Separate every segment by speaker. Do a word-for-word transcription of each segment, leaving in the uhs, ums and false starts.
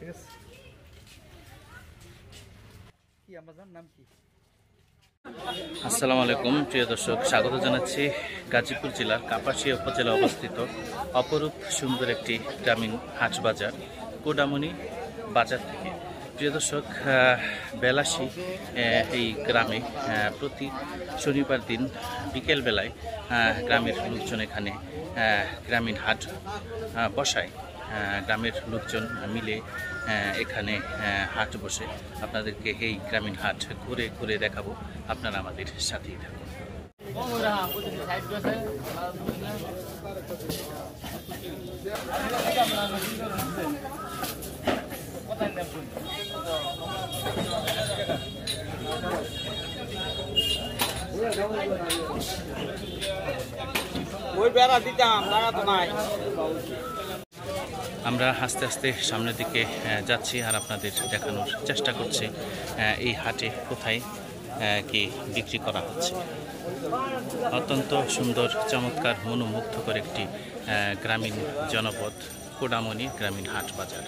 Speaker 1: ঠিক আছে। কি আমাদের নাম কি? আসসালামু আলাইকুম প্রিয় দর্শক, স্বাগত জানাচ্ছি গাজীপুর জেলার কাপাসিয়া উপজেলা অবস্থিত অপরূপ সুন্দর একটি গ্রামীণ হাট বাজার কোডামনি বাজার থেকে। প্রিয় দর্শক, বেলাসী এই গ্রামে প্রতি শনিবার দিন বিকেল বেলায় গ্রামের লোকজন এখানে গ্রামীণ হাট বসায়। গ্রামের লোকজন মিলে এখানে হাট বসে। আপনাদেরকে এই গ্রামীণ হাট ঘুরে ঘুরে দেখাবো, আপনারা আমাদের সাথেই থাকুন। আমরা আস্তে আস্তে সামনের দিকে যাচ্ছি আর আপনাদের দেখানোর চেষ্টা করছি এই হাটে কোথায় কি বিক্রি করা হচ্ছে। অত্যন্ত সুন্দর, চমৎকার, মনোমুগ্ধকর একটি গ্রামীণ জনপদ কোডামনি গ্রামীণ হাট বাজার।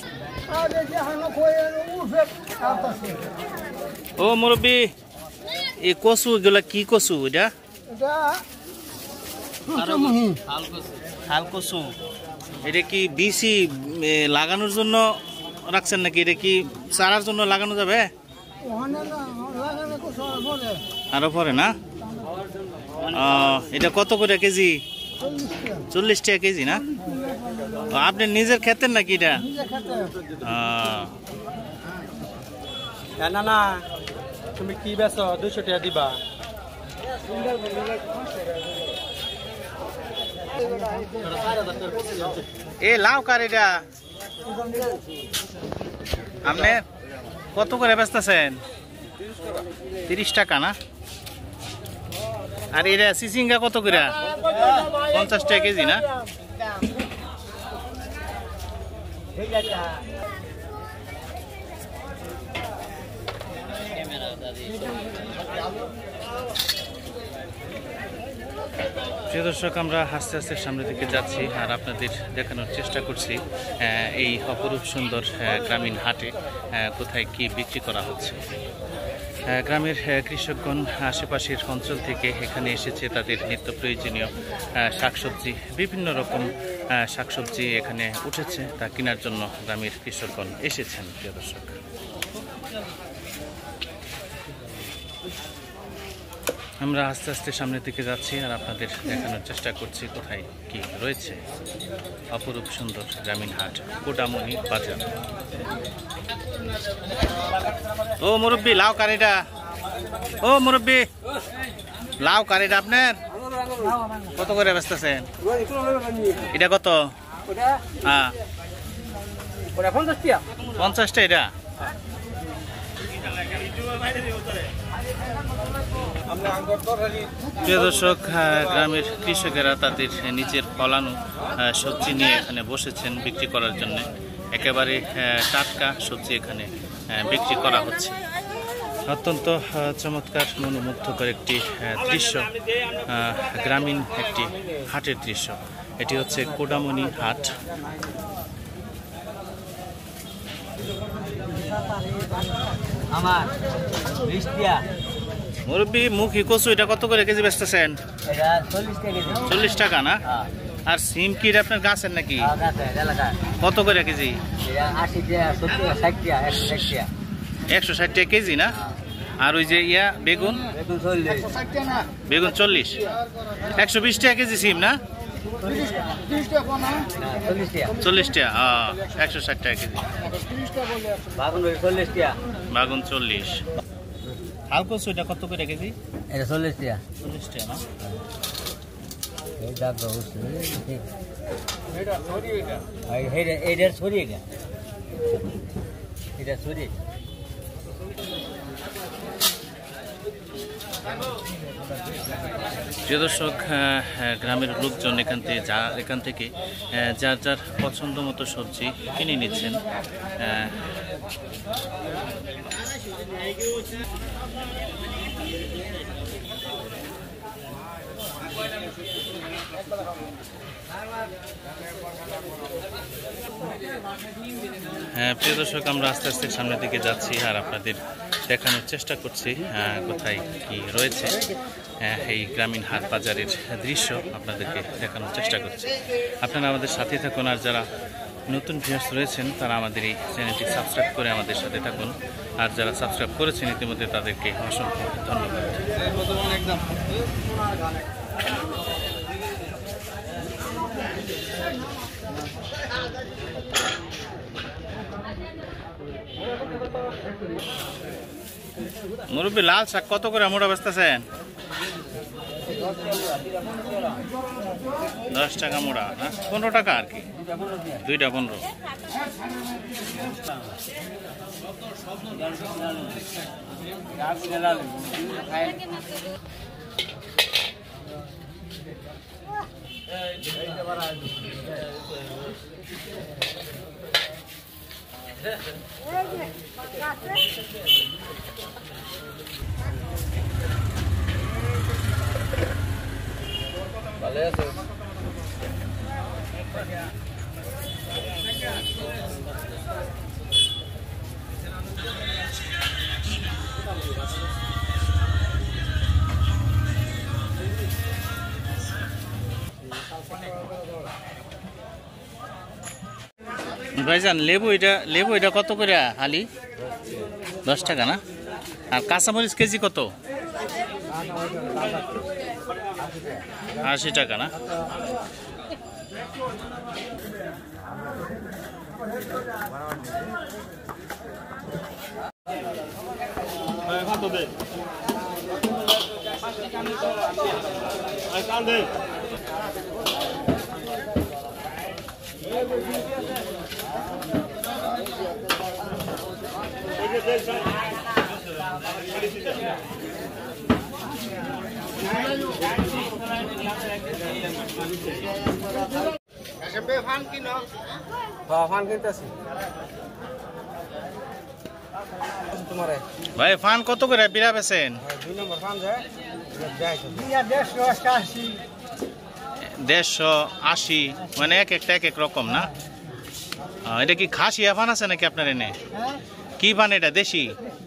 Speaker 1: ও মুরব্বী, এই কচু এগুলা কি কচু? এটা হাল কচু। এটা কি বিসি লাগানোর জন্য রাখছেন নাকি? এটা কি চারার জন্য লাগানো যাবে? আরো পরে না? এটা কত করে কেজি? চল্লিশ টাকা কেজি না? আপনি নিজের খেতেন নাকি এটা?
Speaker 2: না না, তুমি কি বেচো? দুইশো টাকা দিবা।
Speaker 1: এ লাউ কার এটা? আপনি কত করে বেচতেছেন? তিরিশ টাকা না? আর এটা সিসিঙ্গা কত করে? পঞ্চাশ টাকা কেজি না? প্রিয় দর্শক, আমরা আস্তে আস্তে সামনের দিকে যাচ্ছি আর আপনাদের দেখানোর চেষ্টা করছি এই অপরূপ সুন্দর গ্রামীণ হাটে কোথায় কি বিক্রি করা হচ্ছে। গ্রামের কৃষকগণ আশেপাশের অঞ্চল থেকে এখানে এসেছে তাদের নিত্য প্রয়োজনীয় শাকসবজি, বিভিন্ন রকম শাকসবজি এখানে উঠেছে, তা কেনার জন্য গ্রামের কৃষকগণ এসেছেন। প্রিয় দর্শক, আমরা আস্তে আস্তে সামনের দিকে যাচ্ছি আর আপনাদের দেখানোর চেষ্টা করছি কোথায় কি রয়েছে অপরূপ সুন্দর গ্রামীণ হাট কোডামনি বাজার। ও মুরব্বী, লাউ কারিটা? ও মুরব্বী, লাউ কারিটা আপনার কত করে বেচতেছেন? এটা কত? হ্যাঁ, পঞ্চাশটা। এটা প্রিয় দর্শক, গ্রামের কৃষকেরা তাদের নিজের ফলানো সবজি নিয়ে এখানে বসেছেন বিক্রি করার জন্য। একেবারে টাটকা সবজি এখানে বিক্রি করা হচ্ছে। অত্যন্ত চমৎকার, মনোমুগ্ধকর একটি দৃশ্য, গ্রামীণ একটি হাটের দৃশ্য। এটি হচ্ছে কোডামনি হাট।
Speaker 2: আমার
Speaker 1: মুরব্বী, মুখী কচু এটা কত করে কেজি বেচতেছেন? চল্লিশ টাকা না? আর সিম কি আপনার গাছের নাকি? কত করে কেজি? একশো ষাট টাকা কেজি না? আর ওই যে ইয়া বেগুন, বেগুন চল্লিশ। একশো বিশ টাকা কেজি সিম না? চল্লিশ টাকা। একশো ষাট টাকা কেজি বাগুন চল্লিশ। হাল কচু এটা কত করে কেজি?
Speaker 2: এটা চল্লিশ টাকা।
Speaker 1: চল্লিশ টাকা না? প্রিয় দর্শক, গ্রামের লোকজন এখান থেকে যা এখান থেকে যার যার পছন্দ মতো সবজি কিনে নিচ্ছেন। হ্যাঁ প্রিয় দর্শক, আমরা আস্তে আস্তে সামনের দিকে যাচ্ছি আর আপনাদের দেখানোর চেষ্টা করছি কোথায় কি রয়েছে। এই গ্রামীণ হাট বাজারের দৃশ্য আপনাদেরকে দেখানোর চেষ্টা করছি। আপনারা আমাদের সাথে থাকুন, আর যারা নতুন ভিউয়ার্স রয়েছেন তারা আমাদের এই চ্যানেলটি সাবস্ক্রাইব করে আমাদের সাথে থাকুন, আর যারা সাবস্ক্রাইব করেছেন ইতিমধ্যে তাদেরকে অসংখ্য ধন্যবাদ। মুরব্বী, লাল শাক কত করে মোটা বেচতেছেন? দশ টাকা মোড়া না, পনেরো টাকা আর কি, দুইটা পনেরো। ভাইজান, লেবু এটা লেবু এটা কত করে হালি? দশ টাকা না? আর কাঁচামরিচ কেজি কত? আশি টাকা না? ভাই ফান কত করে বিরা বেছেন? দেড়শো আশি, মানে এক একটা এক এক রকম না? এটা কি খাসি ফান আছে নাকি আপনার এনে? কি ফান এটা, দেশি?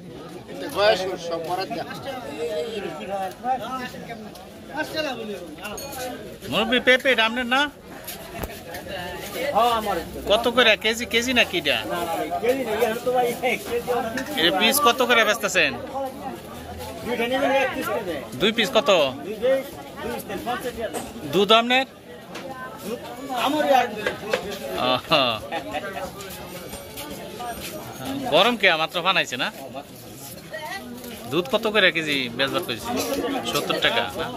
Speaker 1: মুরব্বী পেঁপে আপনার না? কত করে কেজি? কেজি না কি এটা? পিস কত করে বেচতেছেন? দুই পিস কত? দুধ আপনার? গরম কে মাত্র বানাইছে না? দুধ কত করে কেজি বেচবার করেছি? সত্তর টাকা না?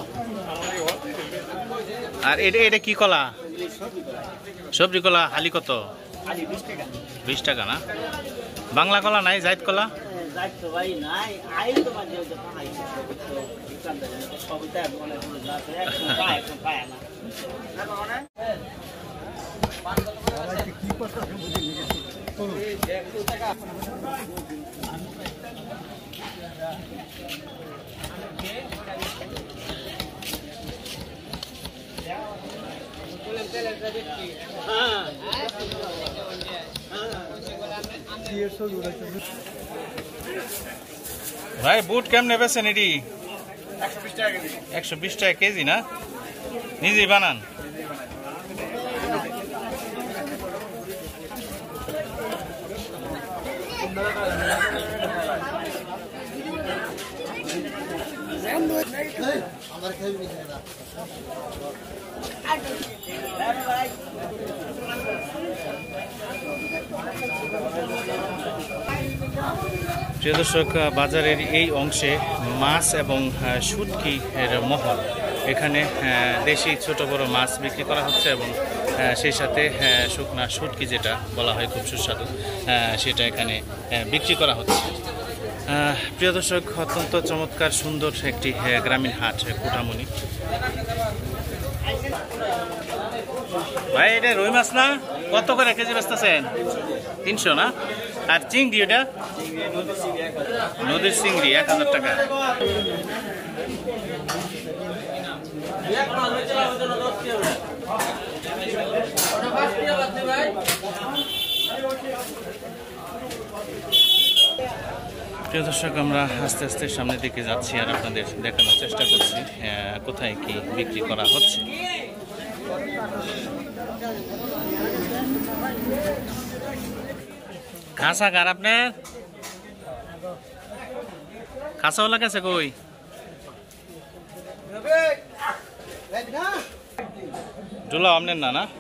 Speaker 1: আর এটা এটা কি কলা? সবজি কলা হালি কত? বিশ টাকা না? বাংলা কলা নাই? জাইদ কলা? ভাই বুট কেমনে বেছেন? এটি একশো বিশ টাকা কেজি না? নিজেই বানান? প্রিয় দর্শক, বাজারের এই অংশে মাছ এবং শুটকি এর মহল। এখানে দেশি ছোট বড় মাছ বিক্রি করা হচ্ছে এবং সেই সাথে শুকনা শুটকি যেটা বলা হয় খুব সুস্বাদু, সেটা এখানে বিক্রি করা হচ্ছে। প্রিয় দর্শক, অত্যন্ত চমৎকার সুন্দর একটি গ্রামীণ হাট কুটামনি। ভাই এটা রুই মাছ না? কত করে কেজি বেচতেছেন? তিনশো না? আর চিংড়ি ওটা? নদীর চিংড়ি এক হাজার টাকা। প্রিয় দর্শক, আমরা আস্তে আস্তে সামনের দিকে যাচ্ছি আর আপনাদের দেখানোর চেষ্টা করছি কোথায় কি বিক্রি করা হচ্ছে। খাসা কার আপনার খাসাওয়ালা গেছে কই? ডোলা আপনার না না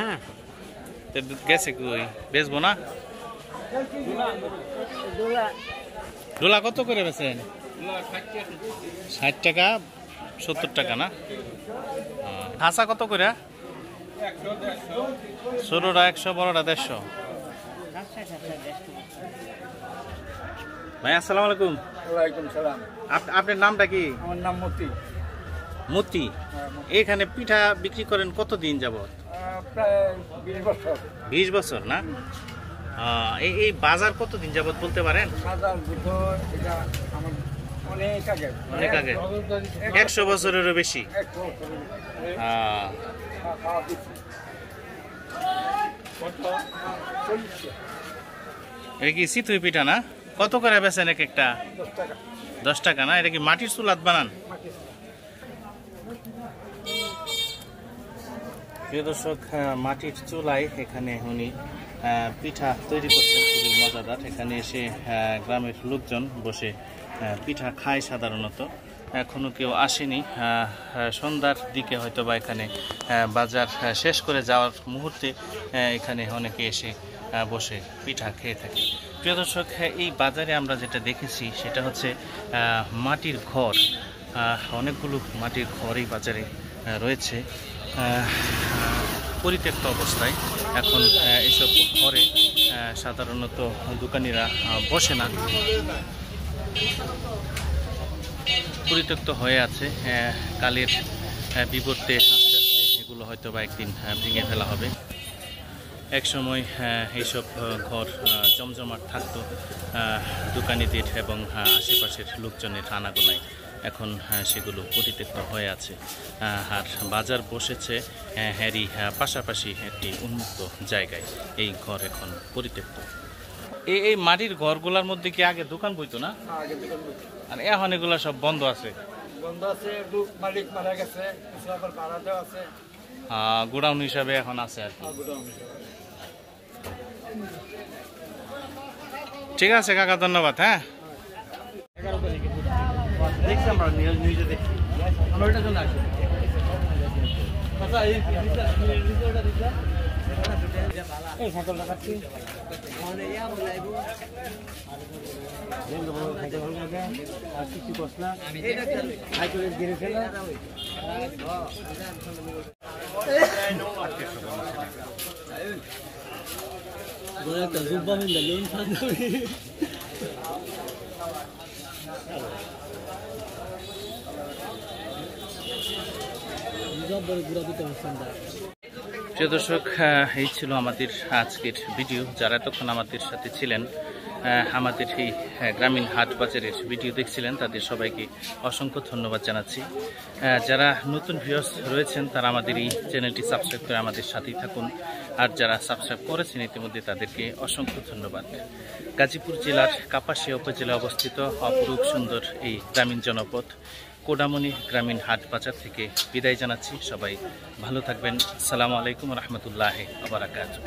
Speaker 1: গেছে কই? বেচবো না? ডোলা কত করে বেছেন? ষাট টাকা সত্তর টাকা না? খাসা কত করে? ছোটটা একশো, বড়টা দেড়শো। ভাই আসসালামু আলাইকুম।
Speaker 2: ওয়ালাইকুম সালাম।
Speaker 1: আপনার নামটা কি?
Speaker 2: আমার নাম মতি।
Speaker 1: মতি। এখানে পিঠা বিক্রি করেন কতদিন যাবত?
Speaker 2: প্রায় বিশ বছর।
Speaker 1: বিশ বছর না? এই এই বাজার কতদিন যাবত বলতে পারেন?
Speaker 2: বাজার দুটো এটা আমার অনেক আগে।
Speaker 1: অনেক আগে, একশো বছরেরও বেশি। এটা কি চিতই পিঠা না? কত করে বেছেন এক একটা? দশ টাকা না? এটা কি মাটির চুলাত বানান? প্রিয় দর্শক, মাটির চুলায় এখানে উনি পিঠা তৈরি করছেন, খুবই মজাদার। এখানে এসে গ্রামের লোকজন বসে পিঠা খায় সাধারণত। এখনো কেউ আসেনি। সন্ধ্যার দিকে হয়তো বা এখানে বাজার শেষ করে যাওয়ার মুহূর্তে এখানে অনেকে এসে বসে পিঠা খেয়ে থাকে। প্রিয় দর্শক, এই বাজারে আমরা যেটা দেখেছি সেটা হচ্ছে মাটির ঘর। অনেকগুলো মাটির ঘর এই বাজারে রয়েছে পরিত্যক্ত অবস্থায়। এখন এইসব ঘরে সাধারণত দোকানিরা বসে না, পরিত্যক্ত হয়ে আছে। কালের বিবর্তে আস্তে আস্তে এগুলো হয়তো বা একদিন ভেঙে ফেলা হবে। একসময় এইসব ঘর জমজমাট থাকতো দোকানিদের এবং আশেপাশের লোকজনের আনাগোনায়। এখন সেগুলো পরিত্যক্ত হয়ে আছে আর বাজার বসেছে হ্যারি পাশাপাশি একটি উন্মুক্ত জায়গায়। এই ঘর এখন পরিত্যক্ত। এই এই মাটির ঘরগুলোর মধ্যে কি আগে দোকান বইতো না? আর এখন এগুলো সব বন্ধ আছে।
Speaker 2: বন্ধ আছে, মালিক মারা গেছে, আবার ভাড়া দেওয়া আছে।
Speaker 1: গোডাউন হিসাবে এখন আছে আর কি। ঠিক আছে কাকা, ধন্যবাদ। হ্যাঁ, দেখছি আমরা নিউজে দেখছি। আমরা ওইটার জন্য আসি।
Speaker 2: এই সাইকেল লাগাচ্ছি। আর কিছু কস না, সাইকেলের গিরেছে না। একটা জুব্বা মিলে লোন
Speaker 1: প্রিয় দর্শক, এই ছিল আমাদের আজকের ভিডিও। যারা এতক্ষণ আমাদের সাথে ছিলেন, আমাদের এই গ্রামীণ হাট বাজারের ভিডিও দেখছিলেন, তাদের সবাইকে অসংখ্য ধন্যবাদ জানাচ্ছি। যারা নতুন ভিউয়ার্স রয়েছেন তারা আমাদের এই চ্যানেলটি সাবস্ক্রাইব করে আমাদের সাথেই থাকুন। আর যারা সাবস্ক্রাইব করেছেন ইতিমধ্যে তাদেরকে অসংখ্য ধন্যবাদ। গাজীপুর জেলার কাপাসিয়া উপজেলায় অবস্থিত অপরূপ সুন্দর এই গ্রামীণ জনপদ কোডামনি গ্রামীণ হাট বাজার থেকে বিদায় জানাচ্ছি। সবাই ভালো থাকবেন। আসসালামু আলাইকুম রহমতুল্লাহি ওয়া বারাকাতুহু।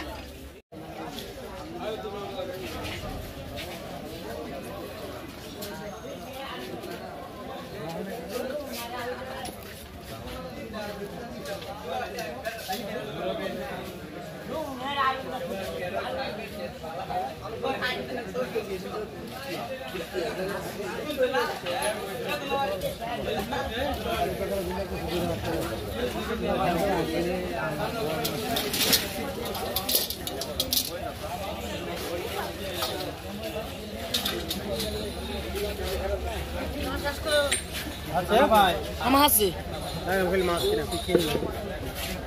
Speaker 2: আচ্ছা ভাই, আমার আছে। হ্যাঁ, ওই মাছ কিনা, তুই খেয়ে নে।